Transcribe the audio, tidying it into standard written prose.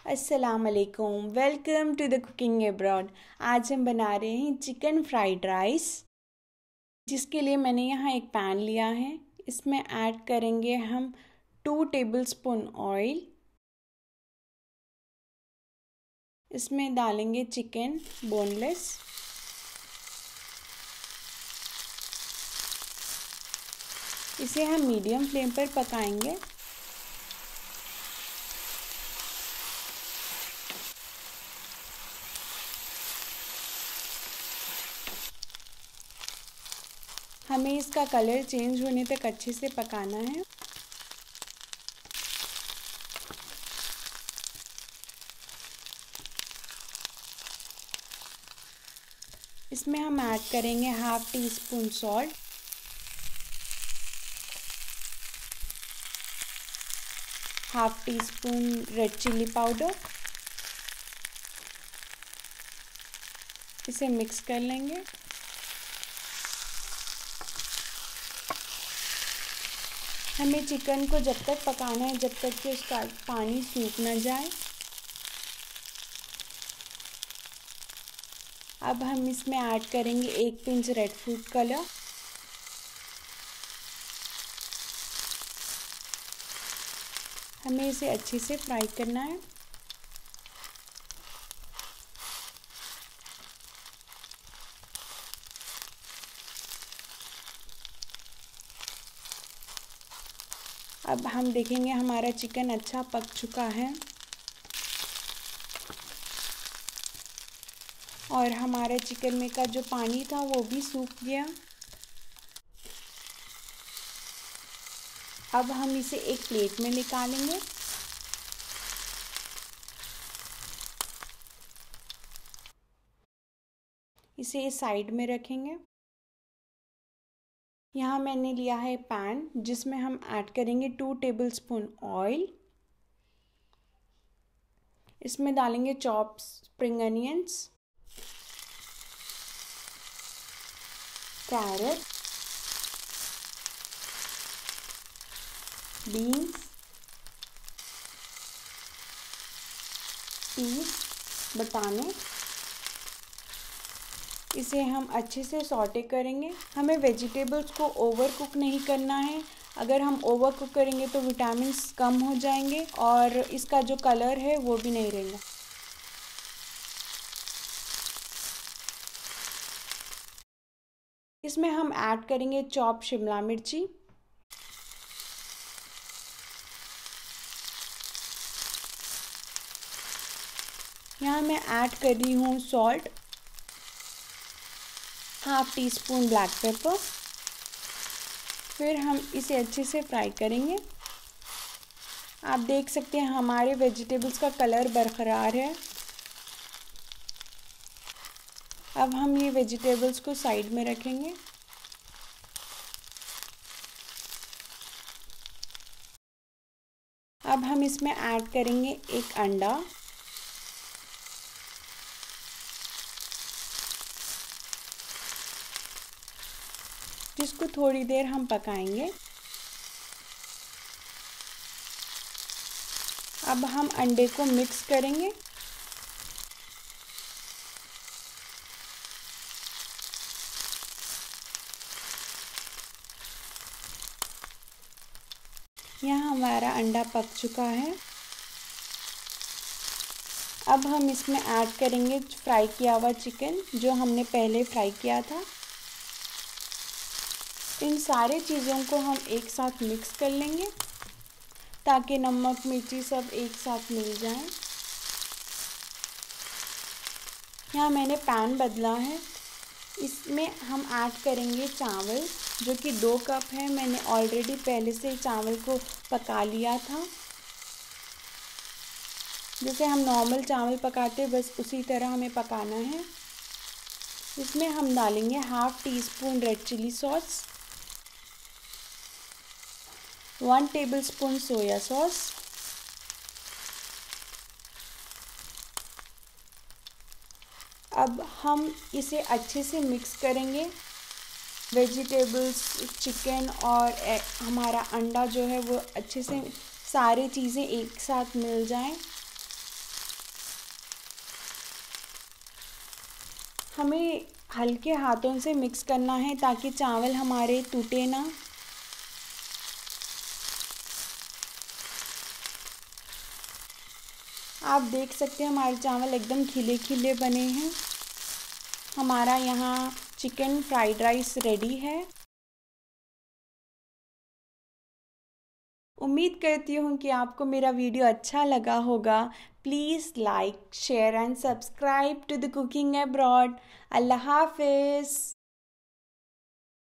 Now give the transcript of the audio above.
अस्सलाम वालेकुम, welcome to the cooking abroad. आज हम बना रहे हैं चिकन फ्राइड राइस, जिसके लिए मैंने यहाँ एक पैन लिया है। इसमें ऐड करेंगे हम 2 टेबलस्पून ऑयल। इसमें डालेंगे चिकन बोनलेस। इसे हम मीडियम फ्लेम पर पकाएंगे। हमें इसका कलर चेंज होने तक अच्छे से पकाना है। इसमें हम ऐड करेंगे 1/2 teaspoon salt, half teaspoon red chilli powder. इसे मिक्स कर लेंगे। हमें चिकन को जब तक पकाना है जब तक कि उसका पानी सूख ना जाए। अब हम इसमें ऐड करेंगे 1 पिंच रेड फूड कलर, हमें इसे अच्छे से फ्राई करना है। अब हम देखेंगे हमारा चिकन अच्छा पक चुका है और हमारा चिकन में का जो पानी था वो भी सूख गया। अब हम इसे एक प्लेट में निकालेंगे। इसे साइड में रखेंगे। यहाँ मैंने लिया है पैन, जिसमें हम ऐड करेंगे 2 टेबलस्पून ऑयल। इसमें डालेंगे chopped spring onions, carrot, beans, peas, बटाने। इसे हम अच्छे से सॉटे करेंगे। हमें वेजिटेबल्स को ओवर कुक नहीं करना है। अगर हम ओवर कुक करेंगे तो विटामिन्स कम हो जाएंगे और इसका जो कलर है वो भी नहीं रहेगा। इसमें हम ऐड करेंगे चॉप शिमला मिर्ची, यहाँ मैं ऐड कर रही हूँ सॉल्ट, 1/2 टीस्पून ब्लैक पेपर। फिर हम इसे अच्छे से फ्राई करेंगे। आप देख सकते हैं हमारे वेजिटेबल्स का कलर बरकरार है। अब हम ये वेजिटेबल्स को साइड में रखेंगे। अब हम इसमें ऐड करेंगे 1 अंडा, जिसको थोड़ी देर हम पकाएंगे। अब हम अंडे को मिक्स करेंगे। यहाँ हमारा अंडा पक चुका है। अब हम इसमें ऐड करेंगे फ्राई किया हुआ चिकन, जो हमने पहले फ्राई किया था। इन सारे चीज़ों को हम एक साथ मिक्स कर लेंगे ताकि नमक मिर्ची सब एक साथ मिल जाए। यहाँ मैंने पैन बदला है। इसमें हम ऐड करेंगे चावल, जो कि 2 कप है। मैंने ऑलरेडी पहले से चावल को पका लिया था। जैसे हम नॉर्मल चावल पकाते हैं बस उसी तरह हमें पकाना है। इसमें हम डालेंगे 1/2 teaspoon red chilli sauce, 1 tablespoon soya sauce, अब हम इसे अच्छे से मिक्स करेंगे। वेजिटेबल्स, चिकन और हमारा अंडा जो है वो अच्छे से सारी चीज़ें एक साथ मिल जाएं। हमें हल्के हाथों से मिक्स करना है ताकि चावल हमारे टूटे ना। आप देख सकते हैं हमारे चावल एकदम खिले खिले बने हैं। हमारा यहाँ चिकन फ्राइड राइस रेडी है। उम्मीद करती हूँ कि आपको मेरा वीडियो अच्छा लगा होगा। Please like, share and subscribe to the cooking abroad. अल्लाह हाफिज़।